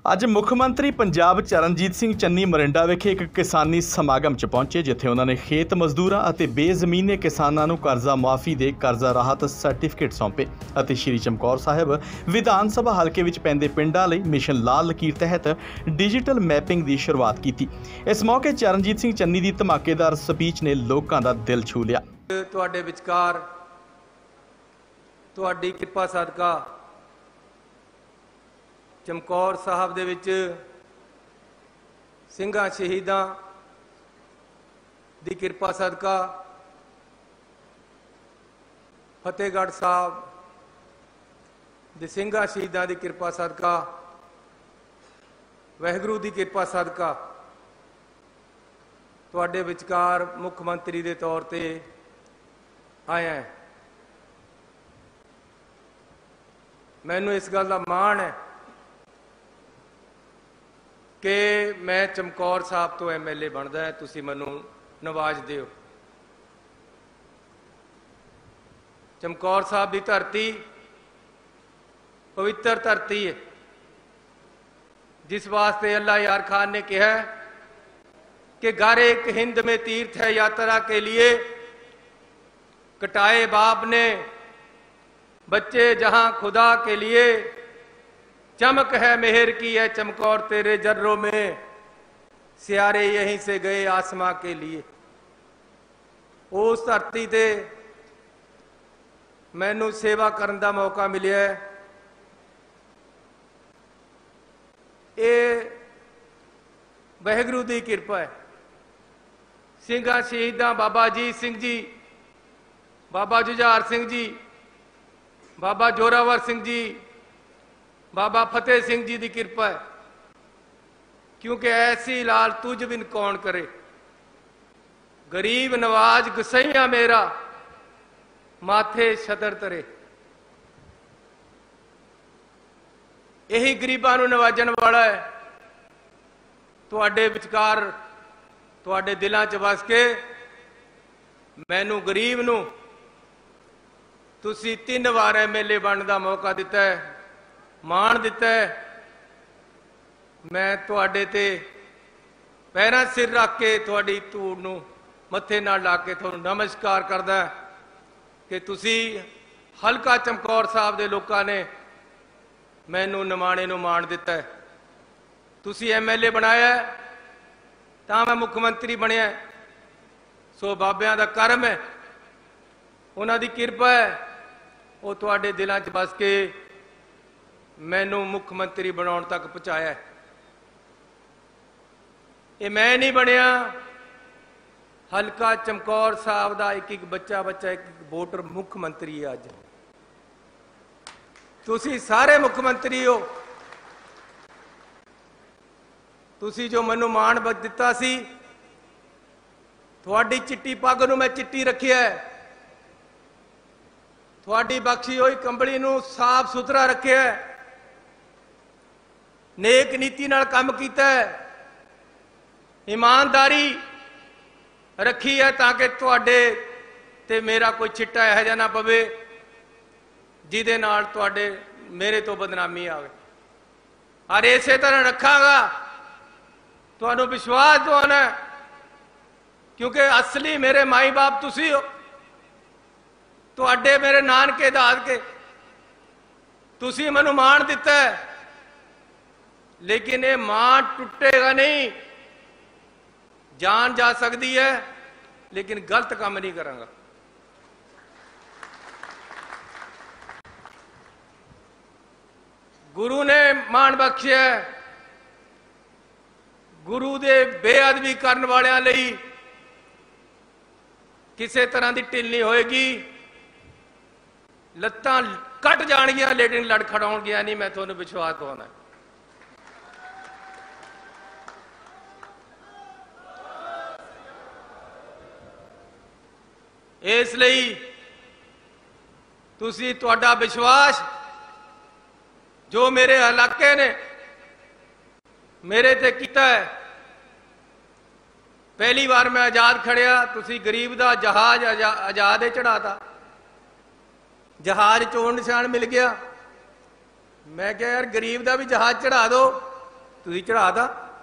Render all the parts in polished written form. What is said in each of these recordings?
ਅੱਜ ਮੁੱਖ ਮੰਤਰੀ ਪੰਜਾਬ ਚਰਨਜੀਤ ਸਿੰਘ ਚੰਨੀ ਮੋਰਿੰਡਾ ਵਿਖੇ ਇੱਕ ਕਿਸਾਨੀ ਸਮਾਗਮ 'ਚ ਪਹੁੰਚੇ, ਜਿੱਥੇ ਉਹਨਾਂ ਨੇ ਖੇਤ ਮਜ਼ਦੂਰਾਂ ਅਤੇ ਬੇਜ਼ਮੀਨੇ ਕਿਸਾਨਾਂ ਨੂੰ ਕਰਜ਼ਾ ਮੁਆਫੀ ਦੇ ਕਰਜ਼ਾ ਰਾਹਤ ਸਰਟੀਫਿਕੇਟ ਸੌਂਪੇ ਅਤੇ ਸ਼੍ਰੀ ਚਮਕੌਰ ਸਾਹਿਬ ਵਿਧਾਨ ਸਭਾ ਹਲਕੇ ਵਿੱਚ ਪੈਂਦੇ ਪਿੰਡਾਂ ਲਈ ਮਿਸ਼ਨ ਲਾਲ ਲਕੀਰ ਤਹਿਤ ਡਿਜੀਟਲ ਮੈਪਿੰਗ ਦੀ ਸ਼ੁਰੂਆਤ ਕੀਤੀ। ਇਸ ਮੌਕੇ ਚਰਨਜੀਤ ਸਿੰਘ ਚੰਨੀ ਦੀ ਧਮਾਕੇਦਾਰ ਸਪੀਚ ਨੇ ਲੋਕਾਂ ਦਾ ਦਿਲ ਛੂ ਲਿਆ। ਤੁਹਾਡੇ ਵਿਚਕਾਰ ਤੁਹਾਡੀ ਕਿਰਪਾ ਸਦਕਾ ਚਮਕੌਰ ਸਾਹਿਬ ਦੇ ਵਿੱਚ ਸਿੰਘਾਂ ਸ਼ਹੀਦਾਂ ਦੀ ਕਿਰਪਾ ਸਦਕਾ ਫਤਿਹਗੜ੍ਹ ਸਾਹਿਬ ਦੇ ਸਿੰਘਾਂ ਸ਼ਹੀਦਾਂ ਦੀ ਕਿਰਪਾ ਸਦਕਾ ਵਾਹਿਗੁਰੂ ਦੀ ਕਿਰਪਾ ਸਦਕਾ ਤੁਹਾਡੇ ਵਿਚਕਾਰ ਮੁੱਖ ਮੰਤਰੀ ਦੇ ਤੌਰ ਤੇ ਆਇਆ ਹੈ। ਮੈਨੂੰ ਇਸ ਗੱਲ ਦਾ ਮਾਣ ਹੈ ਕਿ मैं चमकौर साहब तो MLA बनता है, तुसी मैनू नवाजते हो। चमकौर साहब की धरती पवित्र धरती है, जिस वास्ते अल्लाह यार खान ने कहा कि घर एक हिंद में तीर्थ है यात्रा के लिए, कटाए बाप ने बच्चे जहां खुदा के लिए, चमक है मेहर की है चमकौर तेरे जर्रों में, सियारे यहीं से गए आसमां के लिए। उस धरती ते मैनू सेवा करने का मौका मिले। ये वाहिगुरू की कृपा है। ਸਿੰਘਾਂ शहीदां बाबा अजीत सिंह जी, बाबा जुझार सिंह जी, बाबा जोरावर सिंह जी, बाबा फतेह सिंह जी की कृपा है, क्योंकि ऐसी लाल तुझ बिन कौन करे। गरीब नवाज गुसैया मेरा माथे छतर तरे। यही गरीबां नूं नवाजण वाला है। तुहाडे विचकार तुहाडे दिलां च वस के मैनू गरीब नूं तुसीं 3 वार MLA बनने का मौका दिता है, मान दिता है। मैं तुहाडे ते पैरां सिर रख के तुहाडी धूड़ नूं मत्थे नाल ला के तुहानूं नमस्कार करदा कि तुसी हलका चमकौर साहब दे लोकां ने मैनूं निमाणे नूं मान दिता है। तुसी MLA बनाया तां मैं मुख मंत्री बनिया, सो बाबियां दा करम है, उन्हां दी किरपा है। वो तुहाडे दिलां च बस के मैनू मुख मंत्री बनाने तक पहुँचाया। ये मैं नहीं बनया, हलका चमकौर साहब का एक बच्चा एक वोटर मुख मंत्री है। अज तुसी सारे मुख मंत्री हो। तुसी जो मैनू मान दिता सी, थोड़ी चिट्टी पग नूं मैं चिट्टी रखिया है, थोड़ी बख्शी हुई कंबली नूं साफ सुथरा रखिया है, नेक नीति नाल काम कीता है, ईमानदारी रखी है, ताकि तुहाडे ते मेरा कोई छिट्टा इहो जिहा ना पवे जिहदे नाल तुहाडे मेरे तो बदनामी आवे। और इसे तरह रखांगा, तुहानूं विश्वास दिवाना, क्योंकि असली मेरे माई बाप तुसी हो। तुहाडे मेरे नानके दादके, तुसी मैनूं मान दिता है, लेकिन ये मान टुटेगा नहीं। जान जा सकती है, लेकिन गलत काम नहीं करांगा। गुरु ने मान बख्शिया, गुरु दे बेअदबी करने वालियां लई किसी तरह की ढिल नहीं होएगी। लत्तां कट जाणगियां, लेकिन लड़खड़ाउणगियां नहीं। मैं तुहानूं विश्वास दिवाउणा। इसलिए तुसी तुहाडा विश्वास जो मेरे इलाके ने मेरे ते कीता है। पहली बार मैं आजाद खड़िया, तुसी गरीब दा जहाज आजाद चढ़ाता, जहाज चोण निशान मिल गया। मैं क्या यार गरीब का भी जहाज चढ़ा दो, ਤੁਸੀਂ ਚੜਾਤਾ।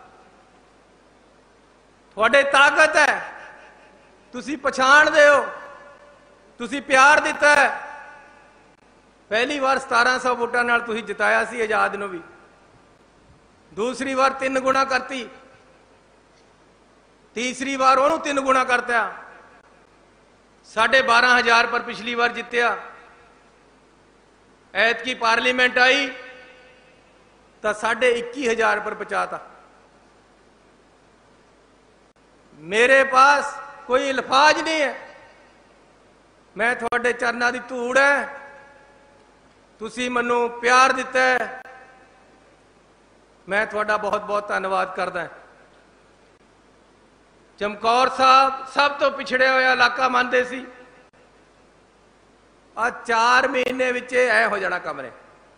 ਤੁਹਾਡੇ ਤਾਕਤ ਹੈ, ਤੁਸੀਂ ਪਛਾਣਦੇ ਹੋ, ਤੁਸੀਂ ਪਿਆਰ ਦਿੱਤਾ ਹੈ। ਪਹਿਲੀ ਵਾਰ 1700 ਵੋਟਾਂ ਨਾਲ ਤੁਸੀਂ ਜਿਤਾਇਆ ਸੀ ਆਜ਼ਾਦ ਨੂੰ ਵੀ, ਦੂਸਰੀ ਵਾਰ 3 ਗੁਣਾ ਕਰਤੀ, ਤੀਸਰੀ ਵਾਰ ਉਹਨੂੰ 3 ਗੁਣਾ ਕਰਤਾ। 12,500 पर पिछली बार जितया। ऐतकी पार्लीमेंट आई तो 21,500 पर पहुंचाता। मेरे पास कोई अल्फाज नहीं है, मैं थोड़े चरना की धूड़ है, तुसी मनु प्यार दिता है, मैं थोड़ा बहुत बहुत धन्यवाद करदा। चमकौर साहब सब तो पिछड़े हुए इलाका मानते सी, आ 4 महीने विच ऐ हो जाना कमरे,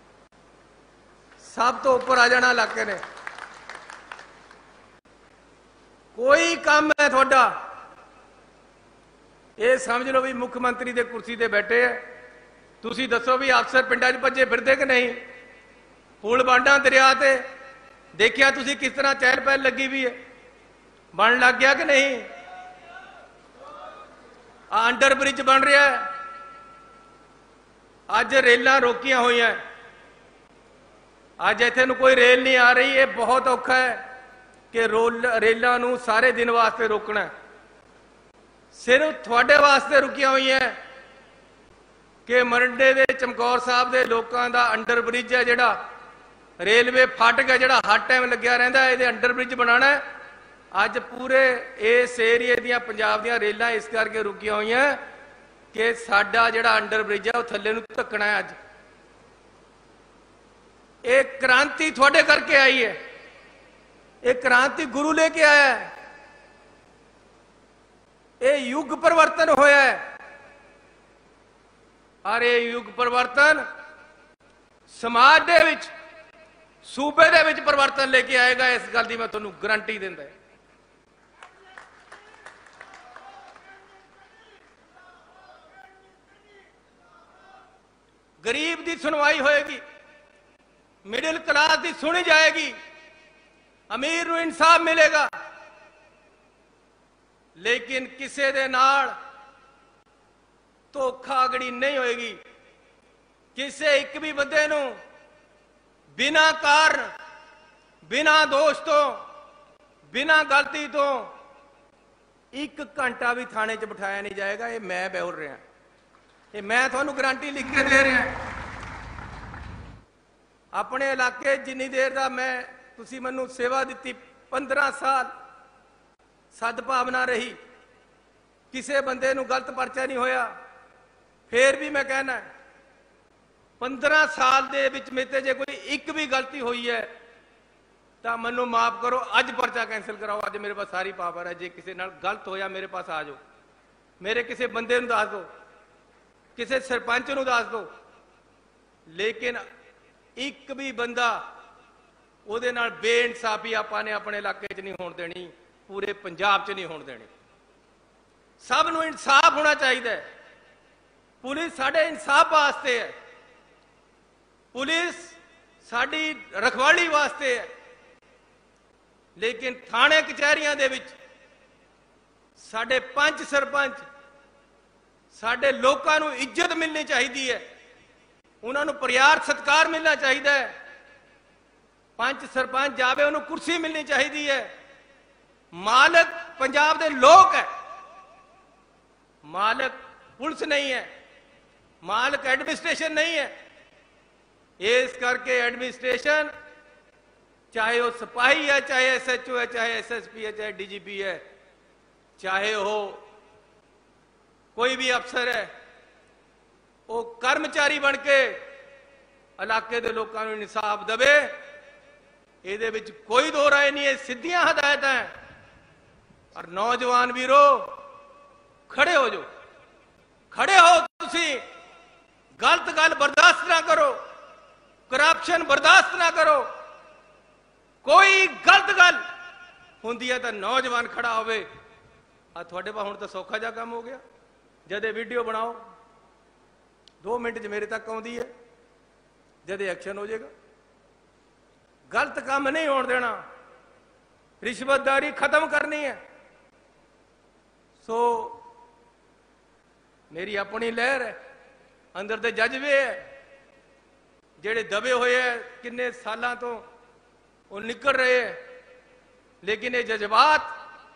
सब तो ऊपर आ जाना इलाके ने। कोई काम है थोड़ा ये समझ लो भी मुख्यमंत्री दे कुर्सी ते बैठे है, तुसी दसो भी अफसर पिंडां च भज्जे फिरदे कि नहीं। पुल बांडा दरिया ते देखिया तुसी किस तरह चहल पहल लगी हुई है, बन लग गया कि नहीं। अंडर ब्रिज बन रहा है, अज रेलां रोकियां हुई हैं, अज इत्थे नूं कोई रेल नहीं आ रही। ये बहुत औखा है कि रेलां नूं सारे दिन वास्ते रोकना है। सिर्फ थोड़े वास्ते रुकियां हुई हैं कि मरंडे दे चमकौर साहब दे लोकां दा अंडर ब्रिज है, जिहड़ा रेलवे फाटक है, जिहड़ा हर टाइम लग्या रहिंदा है, इहदे अंडर ब्रिज बनाना है। अज पूरे इस एरिए दियां पंजाब दियां रेलां इस करके रुकियां हुई हैं कि साडा जिहड़ा अंडर ब्रिज है वो थल्ले नूं धक्कना है। अज एक क्रांति थोड़े करके आई है, एक क्रांति गुरु लेके आया है, ये युग परिवर्तन होया है। और ये युग परिवर्तन समाज दे विच, सूबे दे विच परिवर्तन लेके आएगा, इस गल दी मैं तुहानूं गारंटी दिंदा। गरीब की सुनवाई होएगी, मिडिल क्लास की सुनी जाएगी, अमीर नूं इंसाफ मिलेगा। लेकिन किसी दे नाल धोखाधड़ी नहीं होएगी। किसी एक भी बंदे नूं बिना कारण, बिना दोष तो, बिना गलती तो 1 घंटा भी थाने च बिठाया नहीं जाएगा। ये मैं बोल रहा, ये मैं थानू गारंटी लिख के दे रहा। अपने इलाके जिन्नी देर दा मैं तुसी मैनू सेवा दी, 15 साल सद्भावना रही, किसी बंदे नू गलत परचा नहीं होया। फिर भी मैं कहना 15 साल दे विच मेरे जे कोई एक भी गलती हुई है तो मैनू माफ करो, अज परचा कैंसिल कराओ। अज मेरे पास सारी पावर है, जे किसी नाल गलत होया मेरे पास आ जाओ, मेरे किसी बंदे नू दस दो, किसी सरपंच नू दस दो। लेकिन एक भी बंदा उहदे नाल बेइंसाफी आपां ने अपने इलाके च नहीं होण देनी, पूरे पंजाब च नहीं होण देनी। सब नू इंसाफ होना चाहिए। पुलिस साडे इंसाफ वास्ते है, पुलिस साडी रखवाली वास्ते है। लेकिन थाने कचहरियां दे विच साडे पंच सरपंच, साडे लोकां नू इज्जत मिलनी चाहिए है, उन्हां नू प्यार सत्कार मिलना चाहिए है। पंच सरपंच जावे उन्होंने कुर्सी मिलनी चाहिए है। मालक पंजाब दे लोग है, मालक पुलिस नहीं है, मालक एडमिनिस्ट्रेशन नहीं है। इस करके एडमिनिस्ट्रेशन चाहे वो सिपाही है, चाहे SHO है, चाहे SSP है, चाहे DGP है, चाहे हो कोई भी अफसर है, वो कर्मचारी बन के इलाके के लोगों को इंसाफ देवे। ਇਹਦੇ ਵਿੱਚ कोई दो राय नहीं है, सीधियां हदायत हैं। और नौजवान वीरो खड़े हो जाओ, खड़े हो, तुसी गलत गल बर्दाश्त ना करो, करप्शन बर्दाश्त ना करो। कोई गलत गल होंदी है तो नौजवान खड़ा होवे। थोड़े पास हुण तो सौखा जा काम हो गया, जदे वीडियो बनाओ 2 मिनट च मेरे तक आउंदी है, जदे एक्शन हो जाएगा गलत काम नहीं होने देना, रिश्वतदारी खत्म करनी है। सो मेरी अपनी लहर है, अंदर दे जज्बे है जेड़े दबे हुए है किन्ने सालों तो वो निकल रहे हैं, लेकिन ये जज्बात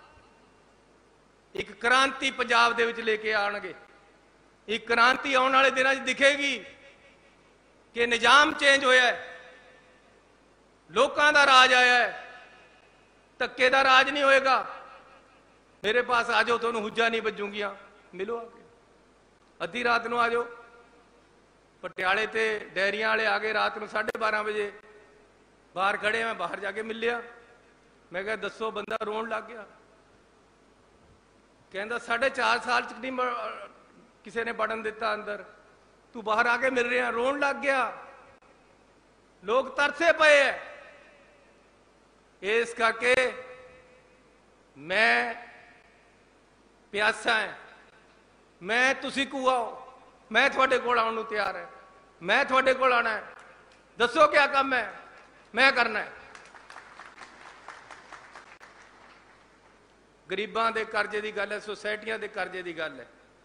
एक क्रांति पंजाब दे विच लेके आउणगे। एक क्रांति आने वाले दिनों दिखेगी कि निजाम चेंज होया है, लोकां दा राज आया है, धक्के दा राज नहीं होएगा। मेरे पास आ जाओ, तुहानूं हुज्जा नहीं बजूंगियां, मिलो आके अद्धी रात नूं आ जाओ। पटियाले ते डेयरियां वाले आ गए रात नूं 12:30 बजे, बाहर खड़े, मैं बाहर जाके मिल लिया। मैं कहा दसो, बंदा रोन लग गया, कहता 4.5 साल च नहीं किसी ने बढ़न दिता अंदर, तू बाहर आके मिल रहा, रोन लग गया। लोग तरसे पे है। इस करके मैं प्यासा है, मैं तुसी को आओ, मैं थोड़े कोल आउण नूं तैयार है, मैं थोड़े कोल आना है, दसो क्या काम है, मैं करना है। गरीबां दे करजे की गल है, सोसाइटियां दे करजे की गल है।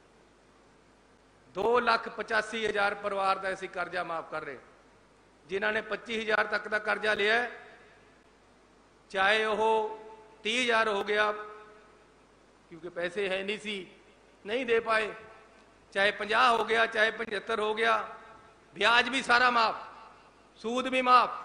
2,85,000 परिवार का असीं कर्जा माफ कर रहे, जिन्हों ने 25,000 तक का कर्जा लिया, चाहे वो 30,000 हो गया क्योंकि पैसे है नहीं सी, नहीं दे पाए, चाहे 50 हो गया, चाहे 75 हो गया, ब्याज भी सारा माफ, सूद भी माफ।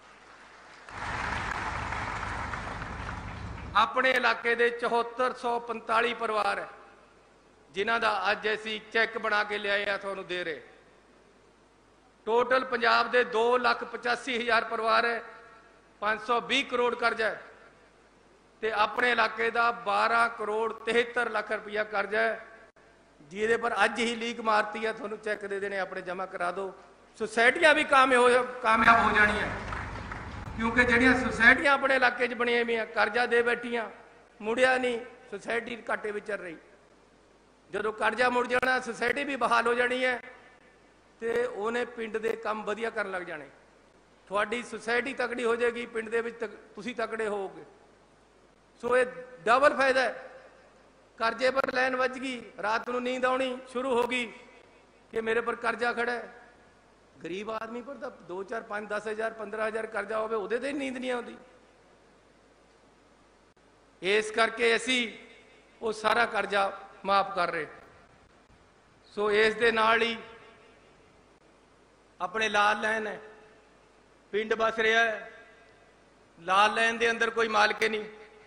अपने इलाके दे 7445 परिवार है जिन्हां दा अज असीं चैक बना के लियाए आ, तुहानूं दे रहे। टोटल पंजाब दे 2,85,000 परिवार है, 520 करोड़ कर्जा है, ते अपने इलाके दा 12 करोड़ 73 लाख रुपया कर्जा है, जिहदे पर अज ही लीक मारती है, तुहानूं चैक दे देने, अपने जमा करा दो। सोसाइटियां भी कामयाब हो जानियां, क्योंकि जिहड़ियां सोसाइटियां अपने इलाके च बणियां हुई कर्जा दे बैठियां, मुड़िया नहीं, सोसाइटी घाटे विच चल रही। जदों कर्जा मुड़ जाना, सोसाइटी भी बहाल हो जानी है, तो उन्हें पिंड दे काम वधिया करन लग जाने। थोड़ी सोसाइटी तकड़ी हो जाएगी, पिंड दे विच तुसीं तकड़े होवोगे। सो ये डबल फायदा है। कर्जे पर लैन वज गई, रात को नींद आनी शुरू हो गई कि मेरे पर कर्जा खड़ा है। गरीब आदमी पर तो 2, 4, 5, 10,000, 15,000 कर्जा हो, उहदे ते नींद नहीं आती। इस करके असी वो सारा कर्जा माफ कर रहे। सो इस दे नाल ही अपने लाल लैन है, पिंड बस रहा है, लाल लैन दे अंदर कोई मालके नहीं।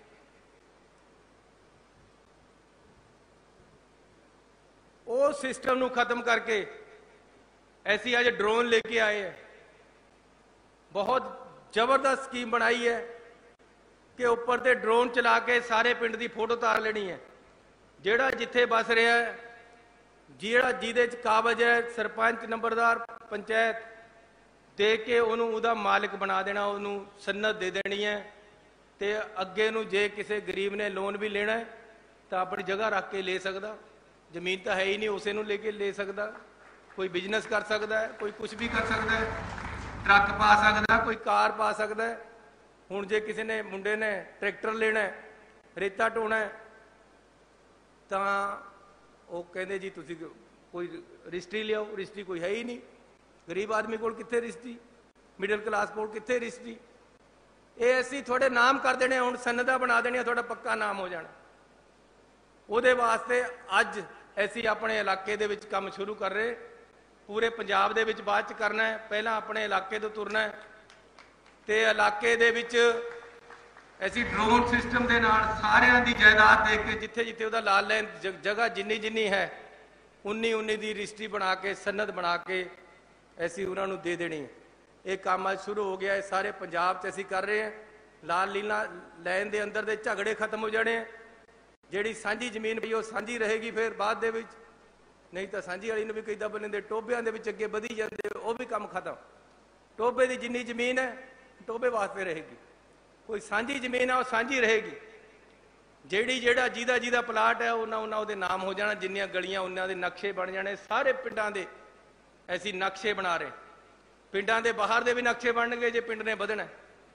वो सिस्टम नूं खत्म करके ऐसी आज ड्रोन लेके आए हैं। बहुत जबरदस्त स्कीम बनाई है कि ऊपर से ड्रोन चला के सारे पिंड की फोटो तार लेनी है। जेड़ा जिथे बस रहा है, जेड़ा जिहदे च काबज है, सरपंच नंबरदार पंचायत दे के उन्होंने उहदा मालिक बना देना, उन्होंने सन्नत दे देनी है। तो अगे नूं जे किसी गरीब ने लोन भी लेना है तो अपनी जगह रख के ले सकदा। जमीन तो है ही नहीं, उसे नूं लेके ले सकदा। कोई बिजनेस कर सकता है, कोई कुछ भी कर सकता है, ट्रक पा सकता है, कोई कार पा सकता है। हुण जे किसी ने मुंडे ने ट्रैक्टर लेना है, रेता ढोना है, तो वो कहते जी तुसी कोई रजिस्ट्री लियाओ, रजिस्ट्री कोई है ही नहीं। गरीब आदमी कोल कित्थे रजिस्ट्री, मिडल क्लास कोल कित्थे रजिस्ट्री। ये असीं थोड़े नाम कर देने, हुण सन्नदा बना देनी, थोड़ा पक्का नाम हो जाना। उहदे वास्ते अज असीं अपने इलाके दे विच काम शुरू कर रहे, पूरे पंजाब दे विच बाद च करना है। पहला अपने इलाके तो तुरना है, ते इलाके दे विच असीं ड्रोन सिस्टम दे नाल सारियां दी जायदाद देख के जिथे जिथे उहदा लाल लैन जगह जिन्नी जिन्नी है उन्नी उन्नी दी रजिस्ट्री बना के, सन्नत बना के असीं उन्हां नूं दे देनी है। ये काम अज शुरू हो गया है, सारे पंजाब च असीं कर रहे हैं। लाल लीला लैन दे अंदर दे झगड़े खत्म हो जाने हैं। जिहड़ी सांझी जमीन पई वो सांझी रहेगी, फिर बाद दे विच नहीं तो सांझी वाली नूं भी कई दब लैंदे, टोबियां दे विच अगे वधी जांदे, वो भी काम खत्म। टोबे की जिन्नी जमीन है टोबे वास्ते रहेगी, कोई सांझी जमीन है वो सांझी रहेगी। जेड़ी जेड़ा जिहदा जिहदा प्लाट है उन्ना उन्ना उहदे नाम हो जाना, जिन्नियां गलियां उन्ना दे नक्शे बन जाने। सारे पिंडां दे असीं नक्शे बना रहे, पिंडां दे बाहर दे भी नक्शे बनणगे जे पिंड ने वधना।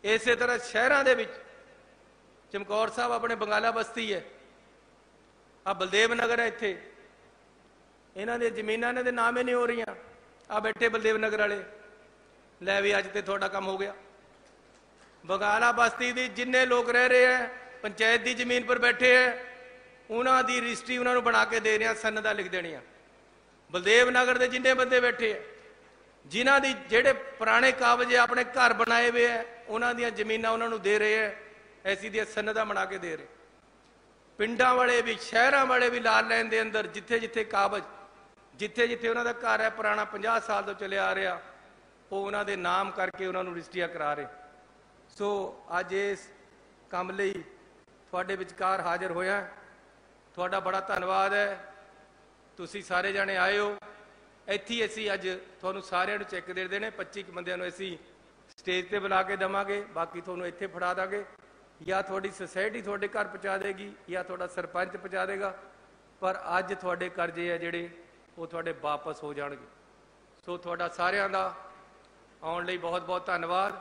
ਇਸੇ ਤਰ੍ਹਾਂ ਸ਼ਹਿਰਾਂ ਦੇ ਵਿੱਚ ਚਮਕੌਰ ਸਾਹਿਬ ਆਪਣੇ ਬੰਗਾਲਾ ਬਸਤੀ ਹੈ, ਆ ਬਲਦੇਵ ਨਗਰ ਹੈ, ਇੱਥੇ ਇਹਨਾਂ ਦੀਆਂ ਜ਼ਮੀਨਾਂ ਇਹਨਾਂ ਦੇ ਨਾਮ ਹੀ ਨਹੀਂ ਹੋ ਰਹੀਆਂ। ਆ ਬੈਠੇ ਬਲਦੇਵ ਨਗਰ ਵਾਲੇ, ਲੈ ਵੀ ਅੱਜ ਤੇ ਤੁਹਾਡਾ ਕੰਮ ਹੋ ਗਿਆ। ਬੰਗਾਲਾ ਬਸਤੀ ਦੀ ਜਿੰਨੇ ਲੋਕ ਰਹਿ ਰਹੇ ਹੈ ਪੰਚਾਇਤ ਦੀ ਜ਼ਮੀਨ ਪਰ ਬੈਠੇ ਹੈ, ਉਹਨਾਂ ਦੀ ਰਜਿਸਟਰੀ ਉਹਨਾਂ ਨੂੰ ਬਣਾ ਕੇ ਦੇ ਰਹੇ ਆ, ਸਨਦਾਂ ਲਿਖ ਦੇਣੀਆਂ। ਬਲਦੇਵ ਨਗਰ ਦੇ ਜਿੰਨੇ ਬੰਦੇ ਬੈਠੇ ਹੈ, ਜਿਨ੍ਹਾਂ ਦੀ ਜਿਹੜੇ ਪੁਰਾਣੇ ਕਾਬਜ਼ ਆਪਣੇ ਘਰ ਬਣਾਏ ਹੋਏ ਹੈ, ਉਹਨਾਂ ਦੀਆਂ ਜ਼ਮੀਨਾਂ ਉਹਨਾਂ ਨੂੰ ਦੇ ਰਹੇ ਹੈ, ਐਸੀ ਦੀਆਂ ਸਨਦਾਂ ਬਣਾ ਕੇ ਦੇ ਰਹੇ। ਪਿੰਡਾਂ ਵਾਲੇ ਵੀ ਸ਼ਹਿਰਾਂ ਵਾਲੇ ਵੀ ਲਾਲ ਲਾਈਨ ਦੇ ਅੰਦਰ ਜਿੱਥੇ ਜਿੱਥੇ ਕਾਬਜ਼, ਜਿੱਥੇ ਜਿੱਥੇ ਉਹਨਾਂ ਦਾ ਘਰ ਹੈ ਪੁਰਾਣਾ 50 ਸਾਲ ਤੋਂ ਚੱਲਿਆ ਆ ਰਿਹਾ, ਉਹ ਉਹਨਾਂ ਦੇ ਨਾਮ ਕਰਕੇ ਉਹਨਾਂ ਨੂੰ ਰਜਿਸਟਰੀਆਂ ਕਰਾ ਰਹੇ। ਸੋ ਅੱਜ ਇਸ ਕੰਮ ਲਈ ਤੁਹਾਡੇ ਵਿਚਕਾਰ ਹਾਜ਼ਰ ਹੋਇਆ, ਤੁਹਾਡਾ ਬੜਾ ਧੰਨਵਾਦ ਹੈ। ਤੁਸੀਂ ਸਾਰੇ ਜਾਣੇ ਆਏ ਹੋ। ਇੱਥੇ ਅਸੀਂ ਅੱਜ ਤੁਹਾਨੂੰ ਸਾਰਿਆਂ ਨੂੰ ਚੈੱਕ ਦੇ ਦੇਣੇ। 25 ਬੰਦਿਆਂ ਨੂੰ ਅਸੀਂ ਸਟੇਜ ਤੇ ਬੁਲਾ ਕੇ ਦੇਵਾਂਗੇ, ਬਾਕੀ ਤੁਹਾਨੂੰ ਇੱਥੇ ਫੜਾ ਦਾਂਗੇ, ਜਾਂ ਤੁਹਾਡੀ ਸੁਸਾਇਟੀ ਤੁਹਾਡੇ ਘਰ ਪਹੁੰਚਾ ਦੇਗੀ ਜਾਂ ਤੁਹਾਡਾ ਸਰਪੰਚ ਪਹੁੰਚਾ ਦੇਗਾ। ਪਰ ਅੱਜ ਤੁਹਾਡੇ ਕਰਜ਼ੇ ਆ ਜਿਹੜੇ ਉਹ ਤੁਹਾਡੇ ਵਾਪਸ ਹੋ ਜਾਣਗੇ। ਸੋ ਤੁਹਾਡਾ ਸਾਰਿਆਂ ਦਾ ਆਉਣ ਲਈ ਬਹੁਤ ਬਹੁਤ ਧੰਨਵਾਦ।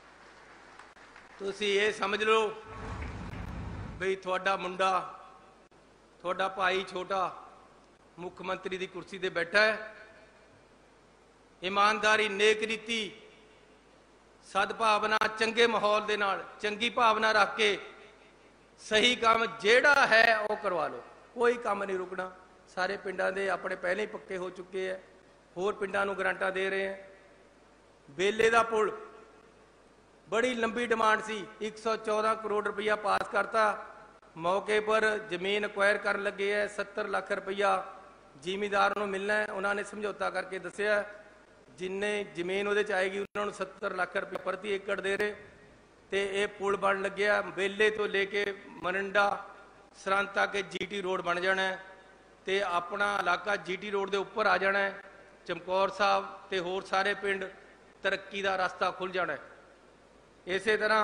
ਤੁਸੀਂ ਇਹ ਸਮਝ ਲਓ ਬਈ ਤੁਹਾਡਾ ਮੁੰਡਾ, ਤੁਹਾਡਾ ਭਾਈ ਛੋਟਾ ਮੁੱਖ ਮੰਤਰੀ ਦੀ ਕੁਰਸੀ ਤੇ ਬੈਠਾ ਹੈ। ਈਮਾਨਦਾਰੀ, ਨੇਕ ਨੀਤੀ, ਸਦਭਾਵਨਾ, ਚੰਗੇ ਮਾਹੌਲ ਦੇ ਨਾਲ, ਚੰਗੀ ਭਾਵਨਾ ਰੱਖ ਕੇ ਸਹੀ ਕੰਮ ਜਿਹੜਾ ਹੈ ਉਹ ਕਰਵਾ ਲਓ। ਕੋਈ ਕੰਮ ਨਹੀਂ ਰੁਕਣਾ। ਸਾਰੇ ਪਿੰਡਾਂ ਦੇ ਆਪਣੇ ਪਹਿਲੇ ਹੀ ਪੱਕੇ ਹੋ ਚੁੱਕੇ ਹੈ, ਹੋਰ ਪਿੰਡਾਂ ਨੂੰ ਗਰੰਟਾਂ ਦੇ ਰਹੇ ਹੈ। ਬੇਲੇ ਦਾ ਪੁਲ बड़ी लंबी डिमांड सी, 114 करोड़ रुपया पास करता। मौके पर जमीन एक्वायर कर लगे है, 70 लाख रुपया जिमीदार को मिलना है। उन्होंने समझौता करके दसिया जिन्ने जमीन वो आएगी उन्होंने 70 लाख रुपया प्रति एकड़ दे रहे। तो ये पुल बन लग्या, बेले तो लेके मरिंडा सरहंद तक GT रोड बन जाना है, तो अपना इलाका GT रोड के उपर आ जाना है। चमकौर साहब तो होर सारे पिंड तरक्की का रास्ता खुल जाना है। इसे तरह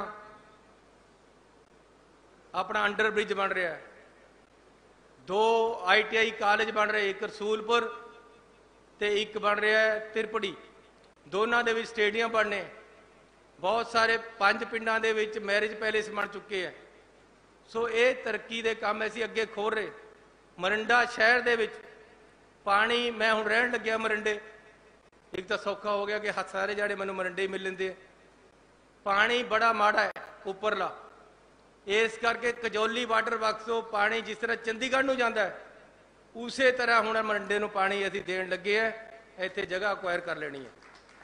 अपना अंडर ब्रिज बन रहा है, 2 ITI कॉलेज बन रहे, एक रसूलपुर ते एक बन रहा है तिरपड़ी। दोनों के स्टेडियम बनने, बहुत सारे 5 पिंडों के मैरिज पैलेस बन चुके हैं। सो ये तरक्की के काम असीं अगे खोल रहे। मरिंडा शहर दे विच पानी, मैं हुण रहन लग्या मरिंडे, एक तो सौखा हो गया कि सारे जाने मैनूं मरिंडे ही मिल लेंदे। पानी बड़ा माड़ा है उपरला, इस करके कजौली वाटर वर्क्स तो पानी जिस तरह चंडीगढ़ नूं जांदा है उस तरह हुण मरिंडे नूं पानी असीं देण लगे है। इत्थे जगह अक्वायर कर लेनी है।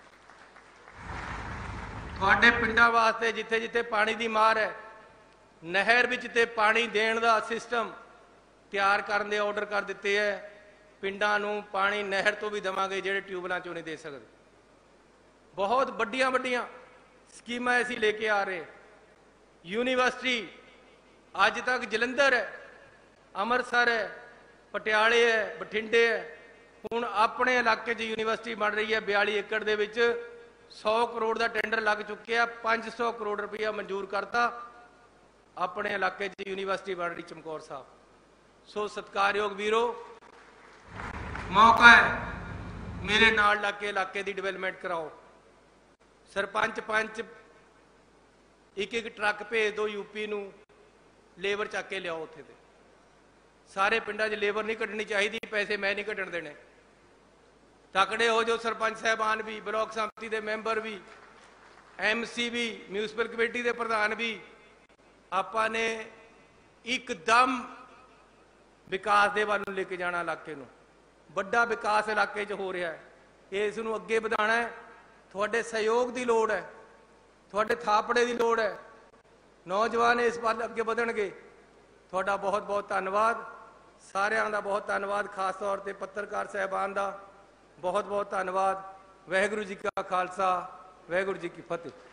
तुहाडे पिंडां वास्ते जिथे जिथे पानी की मार है, नहर विच ते पानी देण दा सिस्टम तैयार करन दे ऑर्डर कर दिते है। पिंडां नूं पानी नहर तो भी देवांगे जिहड़े ट्यूबलां चों नहीं दे सकदे। बहुत वड्डियां वड्डियां स्कीमां असीं लेके आ रहे। यूनीवर्सिटी अज तक जलंधर है, अमृतसर है, पटियाले है, बठिंडे है, हुण अपने इलाके च यूनीवर्सिटी बन रही है। 42 एकड़ दे विच 100 करोड़ का टेंडर लग चुके हैं, 500 करोड़ रुपया मंजूर करता। अपने इलाके च यूनीवर्सिटी बन रही चमकौर साहब। सो सत्कारयोग वीरो, मौका है मेरे नाल लग के इलाके की डिवेलपमेंट कराओ। सरपंच पंच एक एक ट्रक भेज दो यूपी नूं, लेबर चक के लियाओ। उत्थे ते सारे पिंडां 'च लेबर नहीं कटनी चाहिए, पैसे मैं नहीं कटन देने। तकड़े हो जो सरपंच साहबान भी, ब्लॉक समिति के मैंबर भी, MC भी, म्यूनसिपल कमेटी के प्रधान भी। आपां ने एकदम विकास के वाल लेके जाना, इलाके नूं बड़ा विकास इलाके च हो रहा है। इस नूं अगे वधाना है। थोड़े सहयोग की लोड़ है, थोड़े थापड़े की लोड़ है। नौजवान इस बार अगे बढ़नगे। थोड़ा बहुत बहुत धन्यवाद, सारिਆਂ ਦਾ बहुत धन्यवाद, खास तौर पर पत्रकार साहबान का बहुत बहुत धन्यवाद। वाहिगुरू जी का खालसा, वाहिगुरू जी की फतेह।